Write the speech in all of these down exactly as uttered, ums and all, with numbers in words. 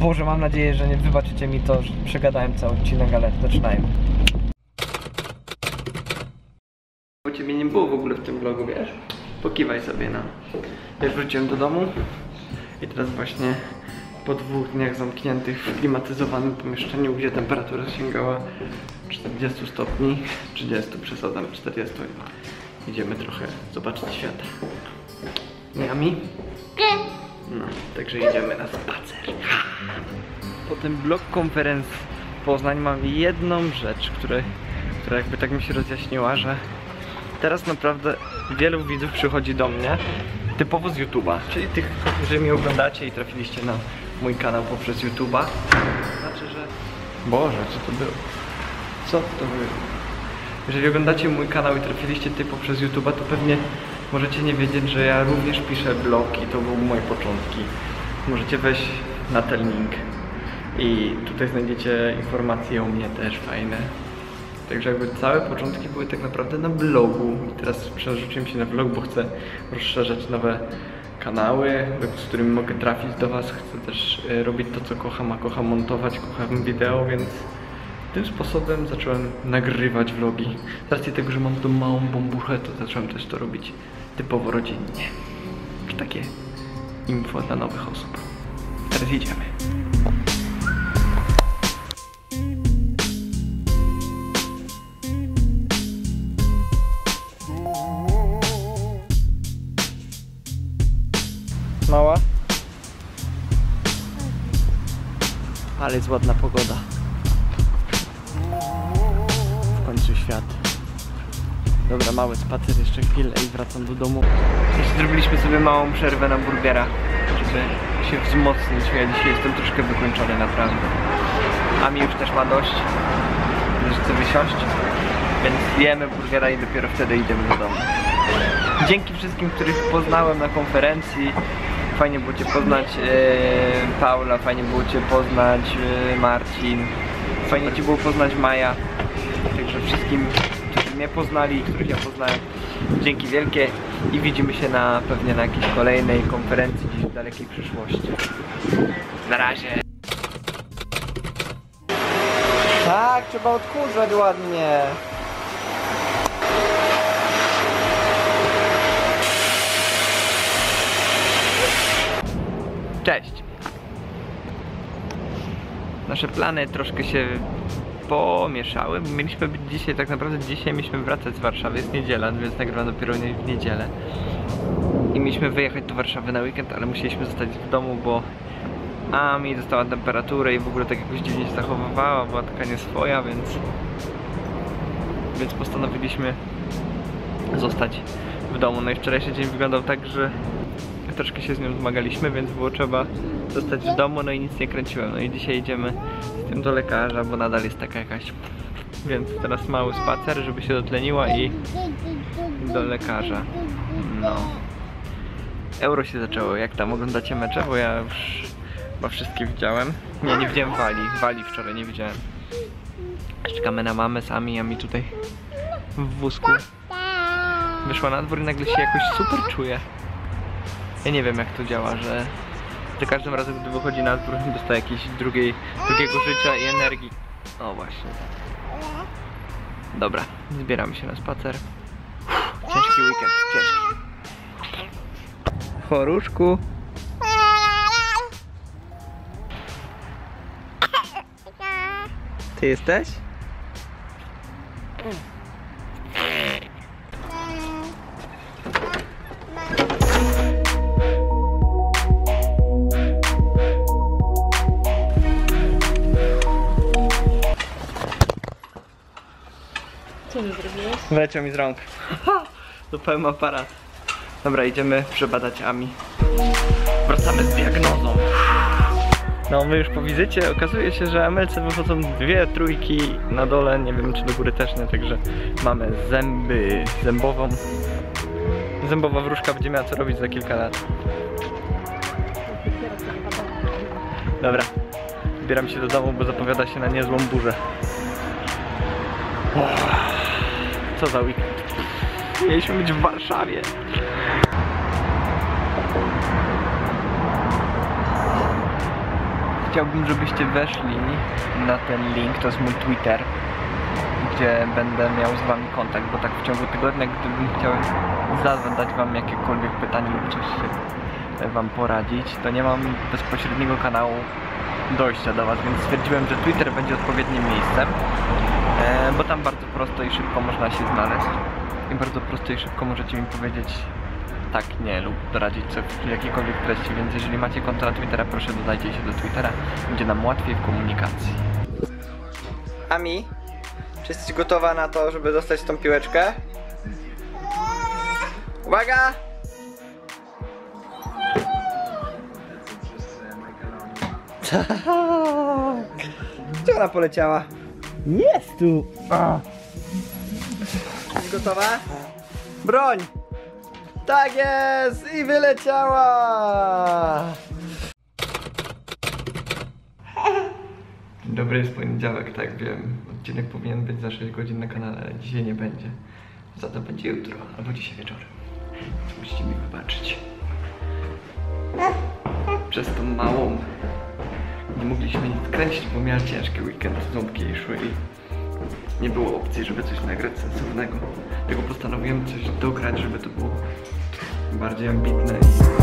Boże, mam nadzieję, że nie wybaczycie mi to, że przegadałem cały odcinek, ale zaczynajmy. Bo ciebie nie było w ogóle w tym vlogu, wiesz? Pokiwaj sobie na... Ja już wróciłem do domu i teraz właśnie po dwóch dniach zamkniętych w klimatyzowanym pomieszczeniu, gdzie temperatura sięgała czterdziestu stopni, trzydziestu, przesadzam, czterdziestu. Idziemy trochę zobaczyć świat. Nie, Ami? No, także idziemy na spacer. Po tym blog konferencji Poznań mam jedną rzecz, która, która jakby tak mi się rozjaśniła, że teraz naprawdę wielu widzów przychodzi do mnie typowo z YouTube'a, czyli tych, którzy mnie oglądacie i trafiliście na mój kanał poprzez YouTube'a. Znaczy, że... Boże, co to było? Co to było? Jeżeli oglądacie mój kanał i trafiliście ty poprzez YouTube'a, to pewnie możecie nie wiedzieć, że ja również piszę blog i to były moje początki. Możecie wejść na ten link i tutaj znajdziecie informacje o mnie też fajne. Także jakby całe początki były tak naprawdę na blogu i teraz przerzuciłem się na blog, bo chcę rozszerzać nowe kanały, z którymi mogę trafić do was. Chcę też robić to, co kocham, a kocham montować, kocham wideo, więc tym sposobem zacząłem nagrywać vlogi. Z racji tego, że mam tu małą bombuchę, to zacząłem też to robić typowo rodzinnie. Takie info dla nowych osób. Teraz idziemy. Mała? Ale jest ładna pogoda. W końcu świat. Dobra, mały spacer jeszcze chwilę i wracam do domu. Jeszcze zrobiliśmy sobie małą przerwę na burgera, żeby się wzmocnić. Ja dzisiaj jestem troszkę wykończony naprawdę. Ami już też ma dość, że chce wysiąść, więc jemy burgera i dopiero wtedy idziemy do domu. Dzięki wszystkim, których poznałem na konferencji. Fajnie było cię poznać, yy, Paula, fajnie było cię poznać, yy, Marcin. Fajnie ci było poznać Maja. Także wszystkim, którzy mnie poznali, których ja poznałem, dzięki wielkie i widzimy się na pewnie na jakiejś kolejnej konferencji gdzieś w dalekiej przyszłości. Na razie. Tak, trzeba odkurzać ładnie. Cześć! Nasze plany troszkę się pomieszały. Mieliśmy być dzisiaj, tak naprawdę dzisiaj mieliśmy wracać z Warszawy. Jest niedziela, więc nagrywam dopiero w niedzielę. I mieliśmy wyjechać do Warszawy na weekend, ale musieliśmy zostać w domu, bo Ami dostała temperaturę i w ogóle tak jakoś dziwnie się zachowywała, była taka nieswoja, więc... Więc postanowiliśmy zostać w domu. No i wczorajszy dzień wyglądał tak, że troszkę się z nią zmagaliśmy, więc było trzeba zostać w domu, no i nic nie kręciłem. No i dzisiaj idziemy z tym do lekarza, bo nadal jest taka jakaś... Więc teraz mały spacer, żeby się dotleniła i do lekarza. No. Euro się zaczęło. Jak tam oglądacie mecze? Bo ja już chyba wszystkie widziałem. Nie, nie widziałem Wali. Wali wczoraj nie widziałem. Czekamy na mamę sami, a mi tutaj w wózku. Wyszła na dwór i nagle się jakoś super czuje. Ja nie wiem jak to działa, że za każdym razem gdy wychodzi na dwór dostaje jakiegoś drugiej, drugiego życia i energii. O właśnie. Dobra, zbieramy się na spacer. Uff, ciężki weekend, ciężki. Choruszku. Ty jesteś? Co mi zrobiłeś? Wleciał mi z rąk. Zupełny aparat. Dobra, idziemy przebadać Ami. Wracamy z diagnozą. No my już po wizycie okazuje się, że Amelce wychodzą dwie trójki na dole, nie wiem czy do góry też nie, także mamy zęby, zębową. Zębowa wróżka będzie miała co robić za kilka lat. Dobra, zbieram się do domu, bo zapowiada się na niezłą burzę. Co za weekend. Mieliśmy być w Warszawie. chciałbym, żebyście weszli na ten link, to jest mój Twitter, gdzie będę miał z wami kontakt, bo tak w ciągu tygodnia, gdybym chciał zadać wam jakiekolwiek pytanie lub coś się wam poradzić, to nie mam bezpośredniego kanału dojścia do was, więc stwierdziłem, że Twitter będzie odpowiednim miejscem, e, bo tam bardzo prosto i szybko można się znaleźć i bardzo prosto i szybko możecie mi powiedzieć tak, nie lub doradzić co w jakiejkolwiek treści, więc jeżeli macie konto na Twittera, proszę dodajcie się do Twittera, będzie nam łatwiej w komunikacji. Ami, czy jesteś gotowa na to, żeby dostać tą piłeczkę? Uwaga! Tak! Gdzie ona poleciała? Jest tu! A. Jesteś gotowa? Broń! Tak jest! I wyleciała! Dzień dobry, jest poniedziałek, tak wiem. Odcinek powinien być za sześć godzin na kanale, ale dzisiaj nie będzie. Za to będzie jutro, albo dzisiaj wieczorem. Więc musicie mi wybaczyć. Przez tą małą nie mogliśmy nic kręcić, bo miała ciężki weekend, ząbki jej szły i nie było opcji, żeby coś nagrać sensownego. Tylko postanowiłem coś dograć, żeby to było bardziej ambitne.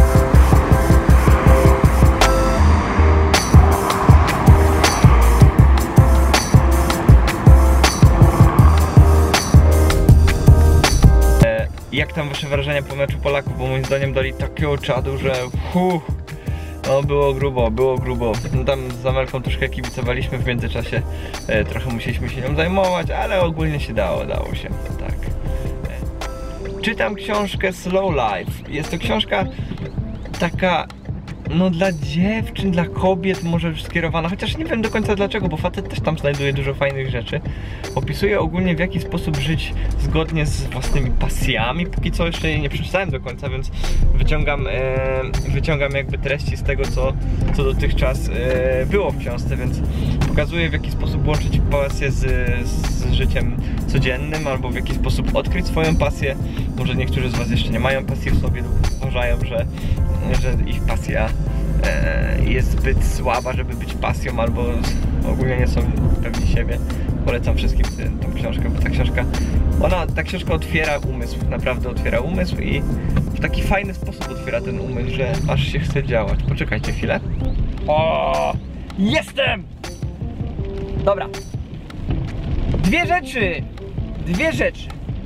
Jak tam wasze wrażenia po meczu Polaków, bo moim zdaniem dali takiego czadu, że huh, no było grubo, było grubo. No tam z Amelką troszkę kibicowaliśmy w międzyczasie, e, trochę musieliśmy się nią zajmować, ale ogólnie się dało, dało się, tak. E, czytam książkę Slow Life. Jest to książka taka, no dla dziewczyn, dla kobiet może skierowana, chociaż nie wiem do końca dlaczego, bo facet też tam znajduje dużo fajnych rzeczy. Opisuje ogólnie w jaki sposób żyć zgodnie z własnymi pasjami. Póki co jeszcze jej nie przeczytałem do końca, więc wyciągam, e, wyciągam jakby treści z tego, co, co dotychczas e, było w książce, więc pokazuje w jaki sposób łączyć pasję z, z życiem codziennym, albo w jaki sposób odkryć swoją pasję. Może niektórzy z was jeszcze nie mają pasji w sobie lub uważają, że, że ich pasja jest zbyt słaba, żeby być pasją, albo ogólnie nie są pewni siebie. Polecam wszystkim tę, tą książkę, bo ta książka, ona, ta książka otwiera umysł, naprawdę otwiera umysł i w taki fajny sposób otwiera ten umysł, że aż się chce działać. Poczekajcie chwilę. O, jestem! Dobra. Dwie rzeczy! Dwie rzeczy!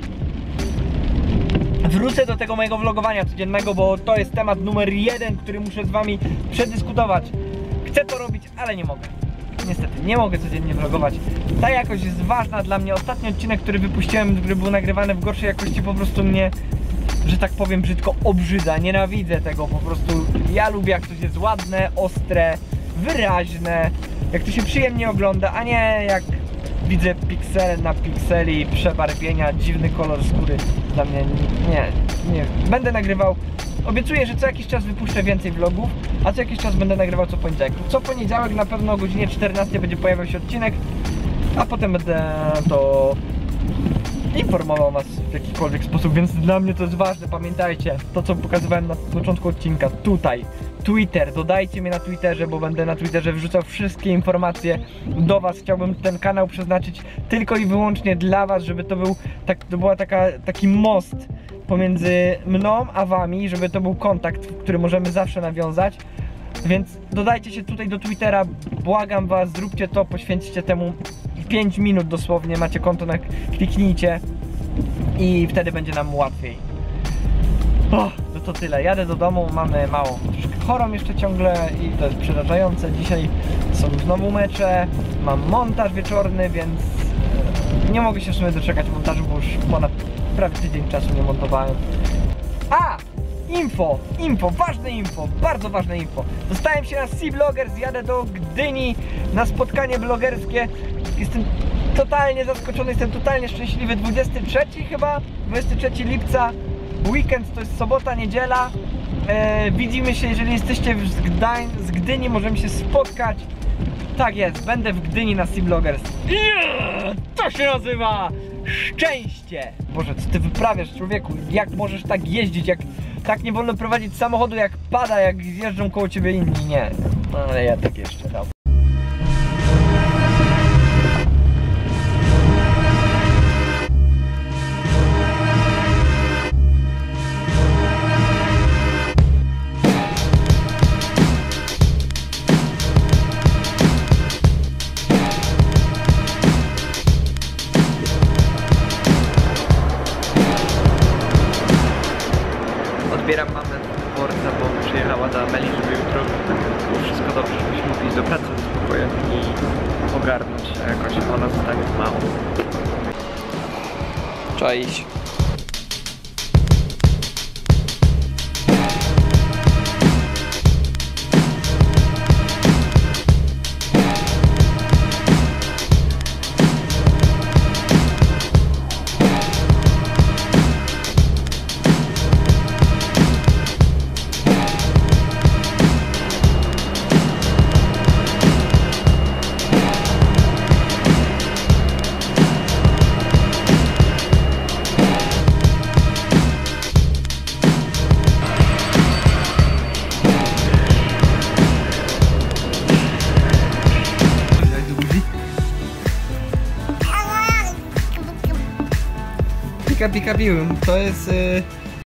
Wrócę do tego mojego vlogowania codziennego, bo to jest temat numer jeden, który muszę z wami przedyskutować. Chcę to robić, ale nie mogę. Niestety, nie mogę codziennie vlogować. Ta jakość jest ważna dla mnie. Ostatni odcinek, który wypuściłem, który był nagrywany w gorszej jakości, po prostu mnie, że tak powiem brzydko, obrzydza. Nienawidzę tego po prostu. Ja lubię, jak coś jest ładne, ostre, wyraźne, jak to się przyjemnie ogląda, a nie jak widzę piksel na pikseli, przebarwienia, dziwny kolor skóry. Dla mnie nie, nie. Będę nagrywał, obiecuję, że co jakiś czas wypuszczę więcej vlogów, a co jakiś czas będę nagrywał co poniedziałek. Co poniedziałek na pewno o godzinie czternastej będzie pojawiał się odcinek, a potem będę to informował was w jakikolwiek sposób, więc dla mnie to jest ważne, pamiętajcie, to co pokazywałem na początku odcinka, tutaj, Twitter, dodajcie mnie na Twitterze, bo będę na Twitterze wrzucał wszystkie informacje do was. Chciałbym ten kanał przeznaczyć tylko i wyłącznie dla was, żeby to był, tak, to była taka, taki most pomiędzy mną a wami, żeby to był kontakt, który możemy zawsze nawiązać. Więc dodajcie się tutaj do Twittera, błagam was, zróbcie to, poświęćcie temu pięć minut dosłownie, macie konto, na, kliknijcie i wtedy będzie nam łatwiej. O, no to tyle, jadę do domu, mamy małą troszkę chorą jeszcze ciągle i to jest przerażające. Dzisiaj są znowu mecze, mam montaż wieczorny, więc nie mogę się w sumie doczekać montażu, bo już ponad prawie tydzień czasu nie montowałem. A! Info, info, ważne info, bardzo ważne info. Dostałem się na Sea Bloggers, jadę do Gdyni na spotkanie blogerskie. Jestem totalnie zaskoczony, jestem totalnie szczęśliwy. dwudziestego trzeciego chyba, dwudziestego trzeciego lipca, weekend, to jest sobota, niedziela. e, Widzimy się, jeżeli jesteście z, Gdań, z Gdyni, możemy się spotkać. Tak jest, będę w Gdyni na Sea Bloggers. Yeah! To się nazywa szczęście! Boże, co ty wyprawiasz, człowieku? Jak możesz tak jeździć? Jak tak nie wolno prowadzić samochodu, jak pada, jak jeżdżą koło ciebie inni? Nie, ale ja tak jeszcze dam. do pracy spróbuję i ogarnąć się jakoś, ona zostanie z małą. Trzeba iść. Pika pika pił, to jest y